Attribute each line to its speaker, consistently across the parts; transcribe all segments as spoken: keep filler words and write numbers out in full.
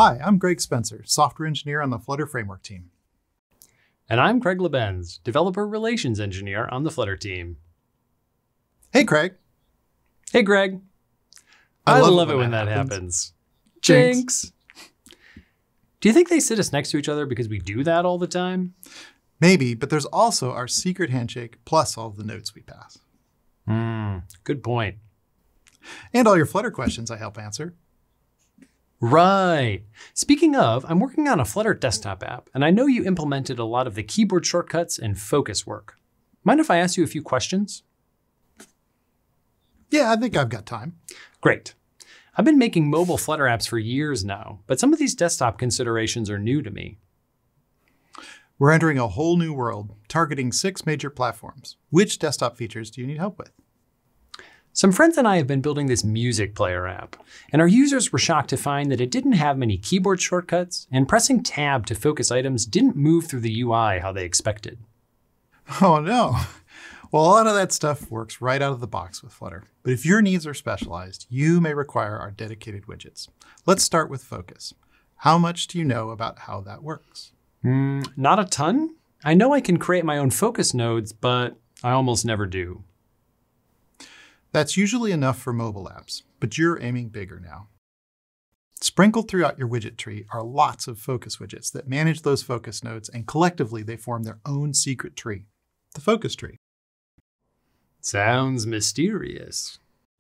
Speaker 1: Hi, I'm Greg Spencer, software engineer on the Flutter framework team.
Speaker 2: And I'm Craig Labenz, developer relations engineer on the Flutter team.
Speaker 1: Hey, Craig.
Speaker 2: Hey, Greg.
Speaker 1: I,
Speaker 2: I
Speaker 1: love,
Speaker 2: love
Speaker 1: it
Speaker 2: it
Speaker 1: when
Speaker 2: when
Speaker 1: that
Speaker 2: that
Speaker 1: happens.
Speaker 2: happens.
Speaker 1: Jinx.
Speaker 2: Jinx. Do you think they sit us next to each other because we do that all the time?
Speaker 1: Maybe, but there's also our secret handshake plus all the notes we pass.
Speaker 2: Hmm, good point.
Speaker 1: And all your Flutter questions I help answer.
Speaker 2: Right. Speaking of, I'm working on a Flutter desktop app, and I know you implemented a lot of the keyboard shortcuts and focus work. Mind if I ask you a few questions?
Speaker 1: Yeah, I think I've got time.
Speaker 2: Great. I've been making mobile Flutter apps for years now, but some of these desktop considerations are new to me.
Speaker 1: We're entering a whole new world, targeting six major platforms. Which desktop features do you need help with?
Speaker 2: Some friends and I have been building this music player app, and our users were shocked to find that it didn't have many keyboard shortcuts, and pressing tab to focus items didn't move through the U I how they expected.
Speaker 1: Oh no. Well, a lot of that stuff works right out of the box with Flutter. But if your needs are specialized, you may require our dedicated widgets. Let's start with focus. How much do you know about how that works?
Speaker 2: Mm, not a ton. I know I can create my own focus nodes, but I almost never do.
Speaker 1: That's usually enough for mobile apps, but you're aiming bigger now. Sprinkled throughout your widget tree are lots of focus widgets that manage those focus nodes, and collectively they form their own secret tree, the focus tree.
Speaker 2: Sounds mysterious.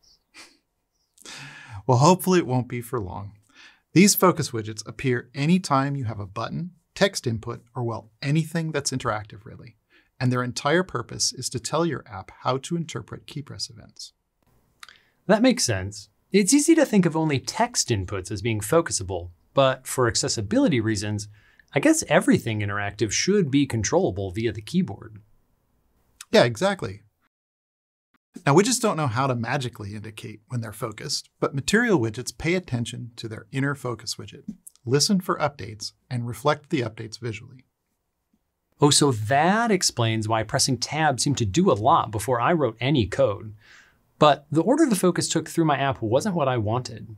Speaker 1: Well, hopefully it won't be for long. These focus widgets appear anytime you have a button, text input, or well, anything that's interactive really. And their entire purpose is to tell your app how to interpret key press events.
Speaker 2: That makes sense. It's easy to think of only text inputs as being focusable, but for accessibility reasons, I guess everything interactive should be controllable via the keyboard.
Speaker 1: Yeah, exactly. Now, widgets don't know how to magically indicate when they're focused, but material widgets pay attention to their inner focus widget, listen for updates, and reflect the updates visually.
Speaker 2: Oh, so that explains why pressing tab seemed to do a lot before I wrote any code. But the order the focus took through my app wasn't what I wanted.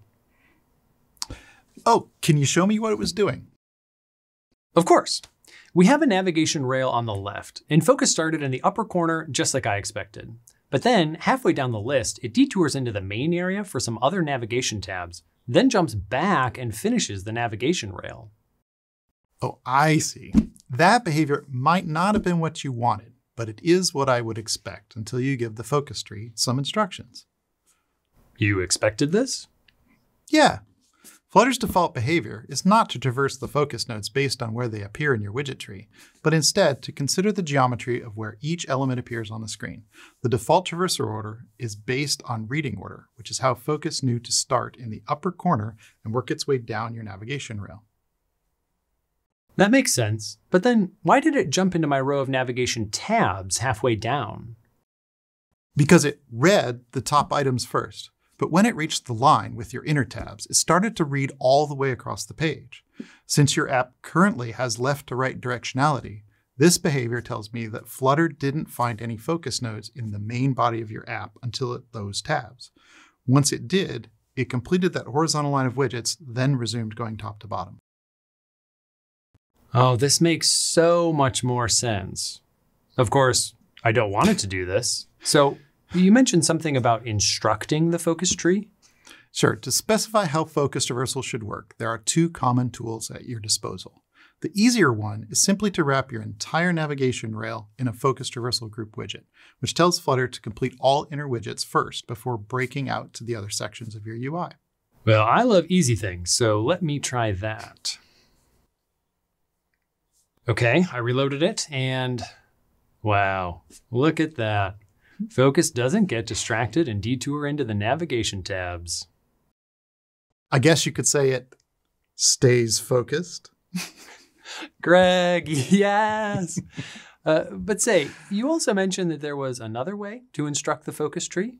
Speaker 1: Oh, can you show me what it was doing?
Speaker 2: Of course. We have a navigation rail on the left, and focus started in the upper corner just like I expected. But then, halfway down the list, it detours into the main area for some other navigation tabs, then jumps back and finishes the navigation rail.
Speaker 1: Oh, I see. That behavior might not have been what you wanted, but it is what I would expect until you give the focus tree some instructions.
Speaker 2: You expected this?
Speaker 1: Yeah. Flutter's default behavior is not to traverse the focus nodes based on where they appear in your widget tree, but instead to consider the geometry of where each element appears on the screen. The default traversal order is based on reading order, which is how focus knew to start in the upper corner and work its way down your navigation rail.
Speaker 2: That makes sense, but then why did it jump into my row of navigation tabs halfway down?
Speaker 1: Because it read the top items first, but when it reached the line with your inner tabs, it started to read all the way across the page. Since your app currently has left to right directionality, this behavior tells me that Flutter didn't find any focus nodes in the main body of your app until at those tabs. Once it did, it completed that horizontal line of widgets, then resumed going top to bottom.
Speaker 2: Oh, this makes so much more sense. Of course, I don't want it to do this. So you mentioned something about instructing the focus tree?
Speaker 1: Sure. To specify how focus traversal should work, there are two common tools at your disposal. The easier one is simply to wrap your entire navigation rail in a focus traversal group widget, which tells Flutter to complete all inner widgets first before breaking out to the other sections of your U I.
Speaker 2: Well, I love easy things, so let me try that. Okay, I reloaded it, and wow, look at that. Focus doesn't get distracted and detour into the navigation tabs.
Speaker 1: I guess you could say it stays focused.
Speaker 2: Greg, yes! uh, but say, you also mentioned that there was another way to instruct the focus tree?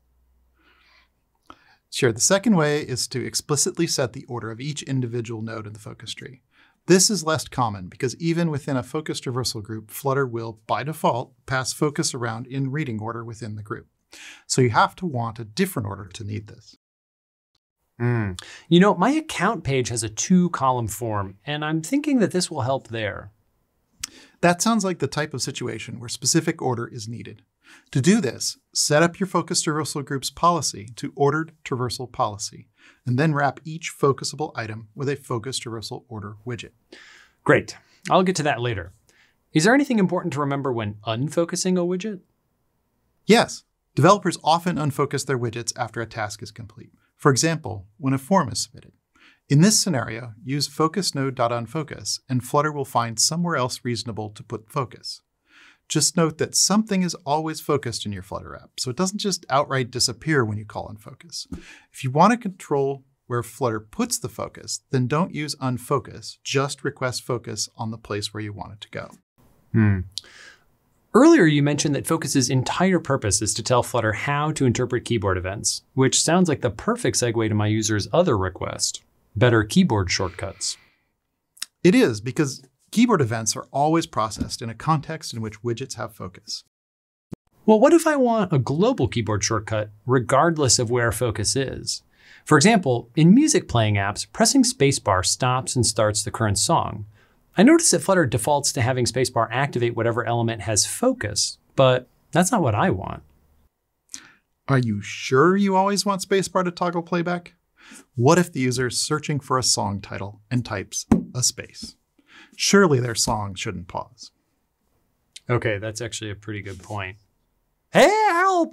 Speaker 1: Sure, the second way is to explicitly set the order of each individual node in the focus tree. This is less common because even within a focus traversal group, Flutter will, by default, pass focus around in reading order within the group. So you have to want a different order to need this.
Speaker 2: Mm. You know, my account page has a two-column form, and I'm thinking that this will help there.
Speaker 1: That sounds like the type of situation where specific order is needed. To do this, set up your focus traversal group's policy to ordered traversal policy, and then wrap each focusable item with a focus traversal order widget.
Speaker 2: Great. I'll get to that later. Is there anything important to remember when unfocusing a widget?
Speaker 1: Yes. Developers often unfocus their widgets after a task is complete. For example, when a form is submitted. In this scenario, use focusNode.unfocus, and Flutter will find somewhere else reasonable to put focus. Just note that something is always focused in your Flutter app, so it doesn't just outright disappear when you call unfocus. If you want to control where Flutter puts the focus, then don't use unfocus, just request focus on the place where you want it to go.
Speaker 2: Hmm. Earlier, you mentioned that Focus's entire purpose is to tell Flutter how to interpret keyboard events, which sounds like the perfect segue to my user's other request, better keyboard shortcuts.
Speaker 1: It is, because keyboard events are always processed in a context in which widgets have focus.
Speaker 2: Well, what if I want a global keyboard shortcut regardless of where focus is? For example, in music playing apps, pressing spacebar stops and starts the current song. I notice that Flutter defaults to having spacebar activate whatever element has focus, but that's not what I want.
Speaker 1: Are you sure you always want spacebar to toggle playback? What if the user is searching for a song title and types a space? Surely their song shouldn't pause.
Speaker 2: Okay, that's actually a pretty good point. Help!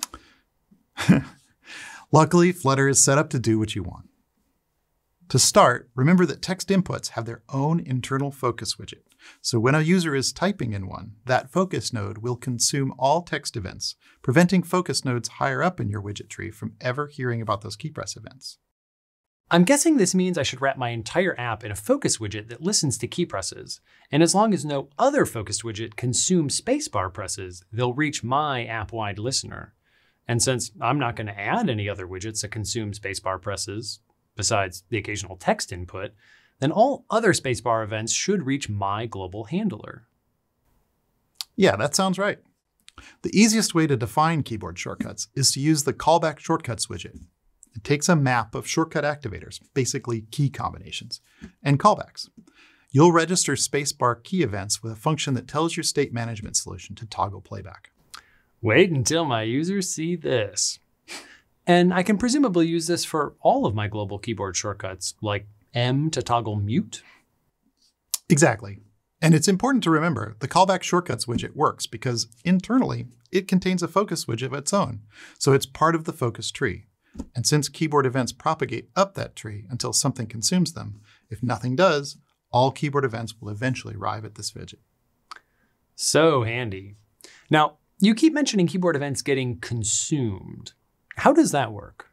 Speaker 1: Luckily, Flutter is set up to do what you want. To start, remember that text inputs have their own internal focus widget. So when a user is typing in one, that focus node will consume all text events, preventing focus nodes higher up in your widget tree from ever hearing about those key press events.
Speaker 2: I'm guessing this means I should wrap my entire app in a focus widget that listens to key presses. And as long as no other focused widget consumes spacebar presses, they'll reach my app-wide listener. And since I'm not going to add any other widgets that consume spacebar presses, besides the occasional text input, then all other spacebar events should reach my global handler.
Speaker 1: Yeah, that sounds right. The easiest way to define keyboard shortcuts is to use the callback shortcuts widget. It takes a map of shortcut activators, basically key combinations, and callbacks. You'll register spacebar key events with a function that tells your state management solution to toggle playback.
Speaker 2: Wait until my users see this. And I can presumably use this for all of my global keyboard shortcuts, like M to toggle mute.
Speaker 1: Exactly. And it's important to remember the callback shortcuts widget works because internally it contains a focus widget of its own, so it's part of the focus tree. And since keyboard events propagate up that tree until something consumes them, if nothing does, all keyboard events will eventually arrive at this widget.
Speaker 2: So handy. Now, you keep mentioning keyboard events getting consumed. How does that work?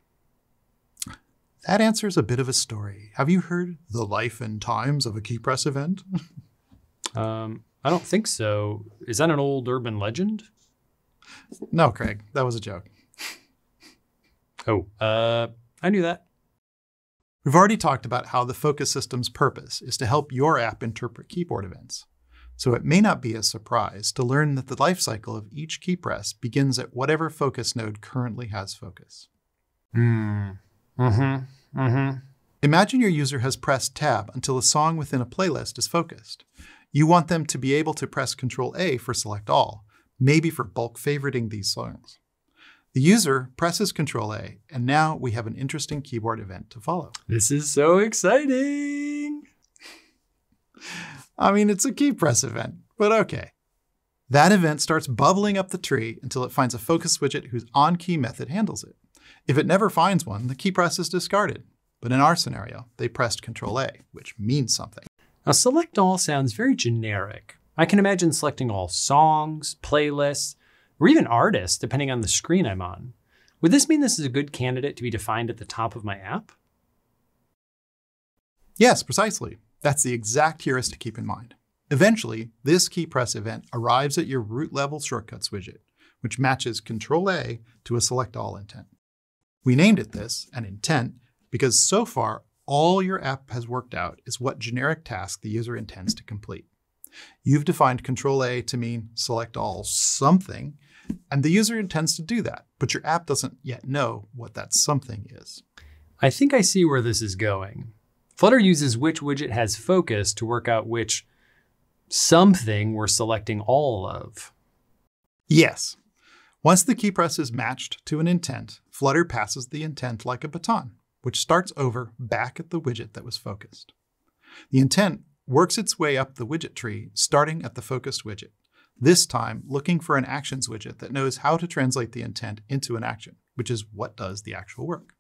Speaker 1: That answers a bit of a story. Have you heard the life and times of a key press event?
Speaker 2: um, I don't think so. Is that an old urban legend?
Speaker 1: No, Craig, that was a joke.
Speaker 2: Oh, uh, I knew that.
Speaker 1: We've already talked about how the focus system's purpose is to help your app interpret keyboard events. So it may not be a surprise to learn that the lifecycle of each key press begins at whatever focus node currently has focus.
Speaker 2: Mm. Mm-hmm. Mm-hmm.
Speaker 1: Imagine your user has pressed tab until a song within a playlist is focused. You want them to be able to press control A for select all, maybe for bulk favoriting these songs. The user presses control A, and now we have an interesting keyboard event to follow.
Speaker 2: This is so exciting!
Speaker 1: I mean, it's a key press event, but okay. That event starts bubbling up the tree until it finds a focus widget whose onKey method handles it. If it never finds one, the key press is discarded. But in our scenario, they pressed control A, which means something.
Speaker 2: Now, select all sounds very generic. I can imagine selecting all songs, playlists, or even artists, depending on the screen I'm on. Would this mean this is a good candidate to be defined at the top of my app?
Speaker 1: Yes, precisely. That's the exact heuristic to keep in mind. Eventually, this key press event arrives at your root level shortcuts widget, which matches control A to a select all intent. We named it this, an intent, because so far, all your app has worked out is what generic task the user intends to complete. You've defined control A to mean select all something, and the user intends to do that, but your app doesn't yet know what that something is.
Speaker 2: I think I see where this is going. Flutter uses which widget has focus to work out which something we're selecting all of.
Speaker 1: Yes. Once the key press is matched to an intent, Flutter passes the intent like a baton, which starts over back at the widget that was focused. The intent works its way up the widget tree, starting at the focused widget, this time looking for an actions widget that knows how to translate the intent into an action, which is what does the actual work.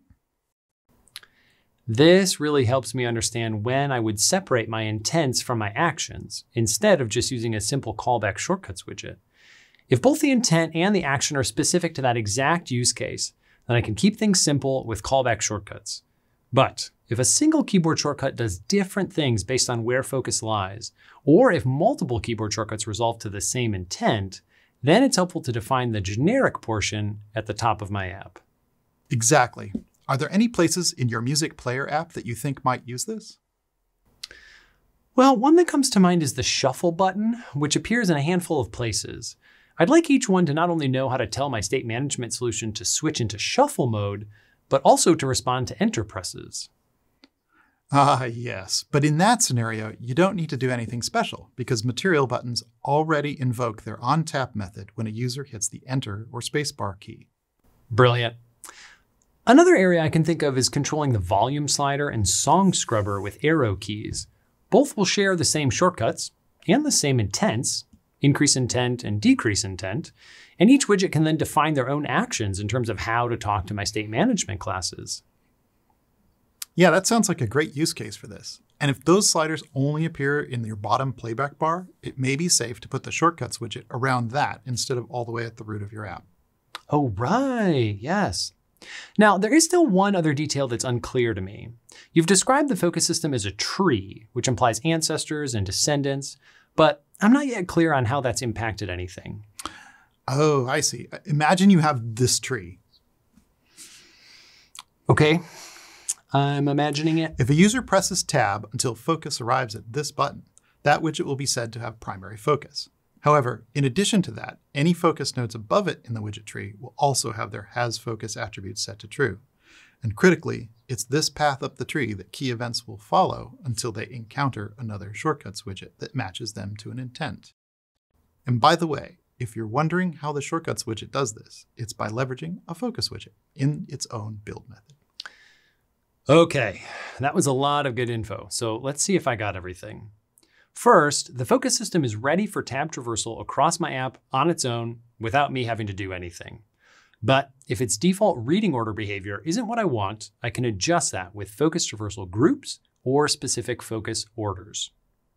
Speaker 2: This really helps me understand when I would separate my intents from my actions, instead of just using a simple callback shortcuts widget. If both the intent and the action are specific to that exact use case, then I can keep things simple with callback shortcuts. But if a single keyboard shortcut does different things based on where focus lies, or if multiple keyboard shortcuts resolve to the same intent, then it's helpful to define the generic portion at the top of my app.
Speaker 1: Exactly. Are there any places in your music player app that you think might use this?
Speaker 2: Well, one that comes to mind is the shuffle button, which appears in a handful of places. I'd like each one to not only know how to tell my state management solution to switch into shuffle mode, but also to respond to enter presses.
Speaker 1: Ah, yes. But in that scenario, you don't need to do anything special because material buttons already invoke their on-tap method when a user hits the enter or spacebar key.
Speaker 2: Brilliant. Another area I can think of is controlling the volume slider and song scrubber with arrow keys. Both will share the same shortcuts and the same intents, increase intent and decrease intent, and each widget can then define their own actions in terms of how to talk to my state management classes.
Speaker 1: Yeah, that sounds like a great use case for this. And if those sliders only appear in your bottom playback bar, it may be safe to put the shortcuts widget around that instead of all the way at the root of your app.
Speaker 2: Oh, right, yes. Now, there is still one other detail that's unclear to me. You've described the focus system as a tree, which implies ancestors and descendants, but I'm not yet clear on how that's impacted anything.
Speaker 1: Oh, I see. Imagine you have this tree.
Speaker 2: Okay, I'm imagining it.
Speaker 1: If a user presses tab until focus arrives at this button, that widget will be said to have primary focus. However, in addition to that, any focus nodes above it in the widget tree will also have their hasFocus attributes set to true. And critically, it's this path up the tree that key events will follow until they encounter another shortcuts widget that matches them to an intent. And by the way, if you're wondering how the shortcuts widget does this, it's by leveraging a focus widget in its own build method.
Speaker 2: Okay, that was a lot of good info, so let's see if I got everything. First, the focus system is ready for tab traversal across my app on its own without me having to do anything. But if its default reading order behavior isn't what I want, I can adjust that with focus traversal groups or specific focus orders.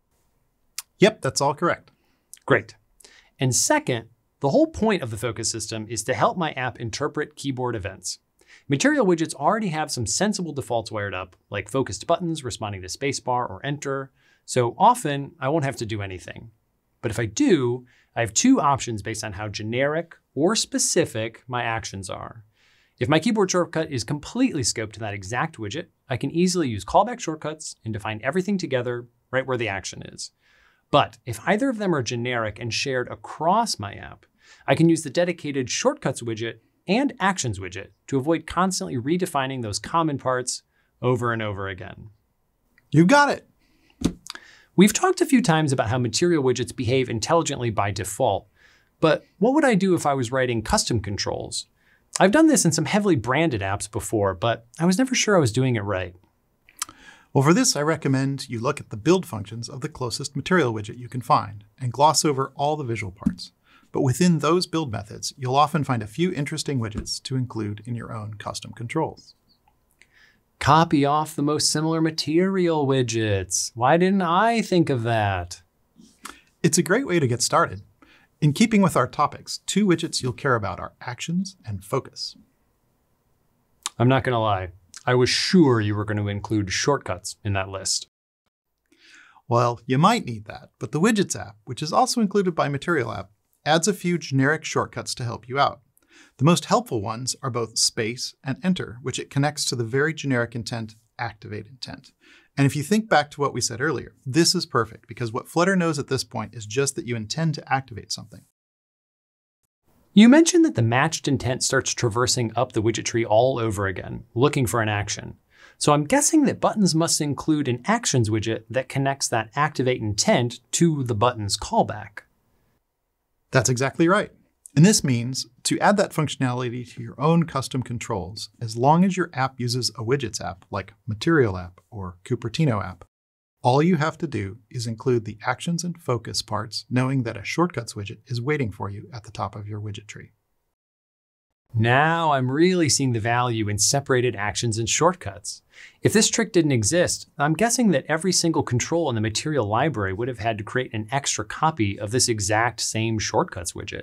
Speaker 1: Yep, that's all correct.
Speaker 2: Great. And second, the whole point of the focus system is to help my app interpret keyboard events. Material widgets already have some sensible defaults wired up, like focused buttons responding to spacebar or enter, so often I won't have to do anything. But if I do, I have two options based on how generic or specific my actions are. If my keyboard shortcut is completely scoped to that exact widget, I can easily use callback shortcuts and define everything together right where the action is. But if either of them are generic and shared across my app, I can use the dedicated shortcuts widget and actions widget to avoid constantly redefining those common parts over and over again.
Speaker 1: You got it.
Speaker 2: We've talked a few times about how material widgets behave intelligently by default, but what would I do if I was writing custom controls? I've done this in some heavily branded apps before, but I was never sure I was doing it right.
Speaker 1: Well, for this, I recommend you look at the build functions of the closest material widget you can find and gloss over all the visual parts. But within those build methods, you'll often find a few interesting widgets to include in your own custom controls.
Speaker 2: Copy off the most similar material widgets. Why didn't I think of that?
Speaker 1: It's a great way to get started. In keeping with our topics, two widgets you'll care about are actions and focus.
Speaker 2: I'm not going to lie. I was sure you were going to include shortcuts in that list.
Speaker 1: Well, you might need that, but the Widgets app, which is also included by Material app, adds a few generic shortcuts to help you out. The most helpful ones are both space and enter, which it connects to the very generic intent, activate intent. And if you think back to what we said earlier, this is perfect because what Flutter knows at this point is just that you intend to activate something.
Speaker 2: You mentioned that the matched intent starts traversing up the widget tree all over again, looking for an action. So I'm guessing that buttons must include an actions widget that connects that activate intent to the button's callback.
Speaker 1: That's exactly right. And this means to add that functionality to your own custom controls, as long as your app uses a widgets app like Material app or Cupertino app, all you have to do is include the actions and focus parts, knowing that a shortcuts widget is waiting for you at the top of your widget tree.
Speaker 2: Now I'm really seeing the value in separated actions and shortcuts. If this trick didn't exist, I'm guessing that every single control in the material library would have had to create an extra copy of this exact same shortcuts widget.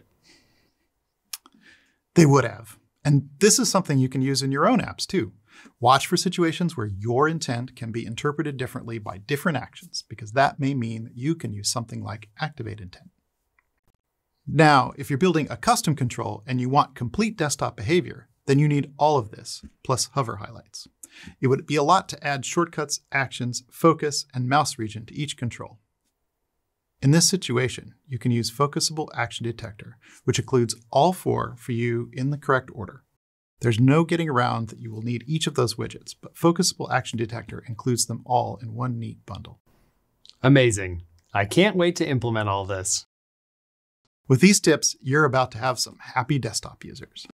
Speaker 1: They would have. And this is something you can use in your own apps too. Watch for situations where your intent can be interpreted differently by different actions, because that may mean that you can use something like activate intent. Now, if you're building a custom control and you want complete desktop behavior, then you need all of this, plus hover highlights. It would be a lot to add shortcuts, actions, focus, and mouse region to each control. In this situation, you can use Focusable Action Detector, which includes all four for you in the correct order. There's no getting around that you will need each of those widgets, but Focusable Action Detector includes them all in one neat bundle.
Speaker 2: Amazing. I can't wait to implement all this.
Speaker 1: With these tips, you're about to have some happy desktop users.